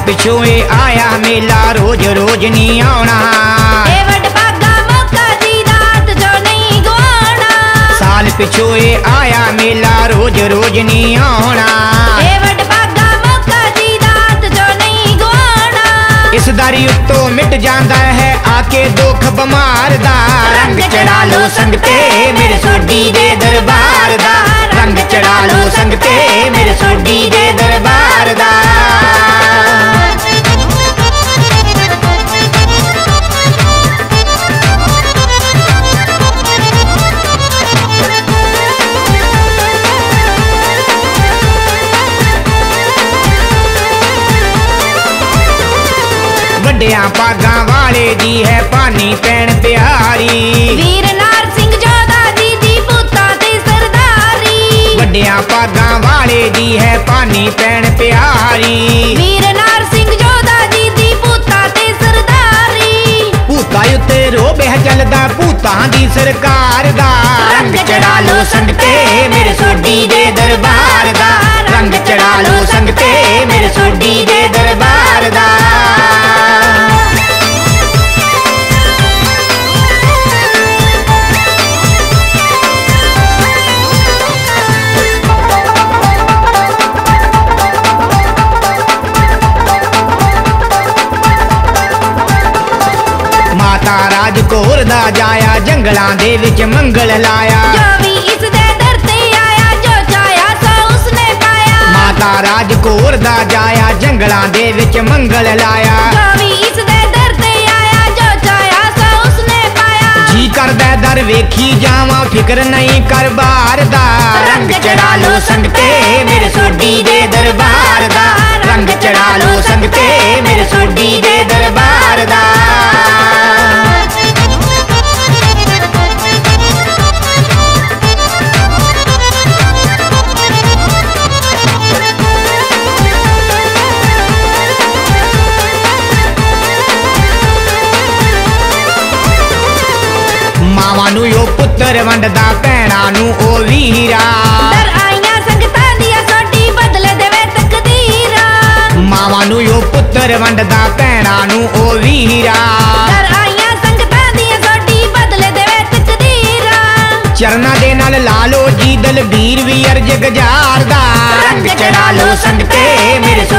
पिछों ये आया मेला रोज रोज नहीं आना। साल पिछों ये आया मेला रोज रोज नहीं आना। इस दारी उत्तों मिट जांदा है आके दुख बमार दा। रंग चढ़ा लो संगते मेरे सोडी दे दरबार दा। रंग चढ़ा लो संगते मेरे सोडी दे दरबार दा। वड्डियां भागां वाले दी है पानी पैण प्यारी। वीर नार सिंह जोधा जी दी पुत्ता ते सरदारी। वड्डियां भागां वाले दी है पानी पैण प्यारी। वीर नार सिंह जोधा जी दी पुत्ता ते सरदारी। भूता उत्ते रोब है चलदा भूतां दी सरकार दा। रंग चढ़ा लो संगते मेरे सोडी दे दरबार दा। रंग चढ़ा लो संगते मेरे सोडी दे दरबार दा। माता राज कौर दा जाया जंगलां दे विच मंगल लाया। जो भी इस दे दर ते आया जो चाया सो उसने पाया। माता राज कौर दा जाया जंगलां दे विच मंगल लाया। जो भी इस दे दर ते आया जो चाया सो उसने पाया। जी करदा दर वेखी जावां फिक्र नहीं कर बार दा। रंग चढ़ा लो संगते मेरे सोडी दे दरबार दा। रंग चढ़ा लो संगते मेरे सोडी दे दरबार दा। मावां नूं यो पुत्तर वंडदा भैणां नूं ओ वीरा। दर आईयां संगतां दियां सोडी बदले देवे तकदीरा। मावां नूं यो पुत्तर वंडदा भैणां नूं ओ वीरा। दर आईयां संगतां दियां सोडी बदले देवे तकदीरा। चरना दे नाल लालो जी दलबीर वी अर्ज गजार दा। रंग चढ़ा लो संगते मेरे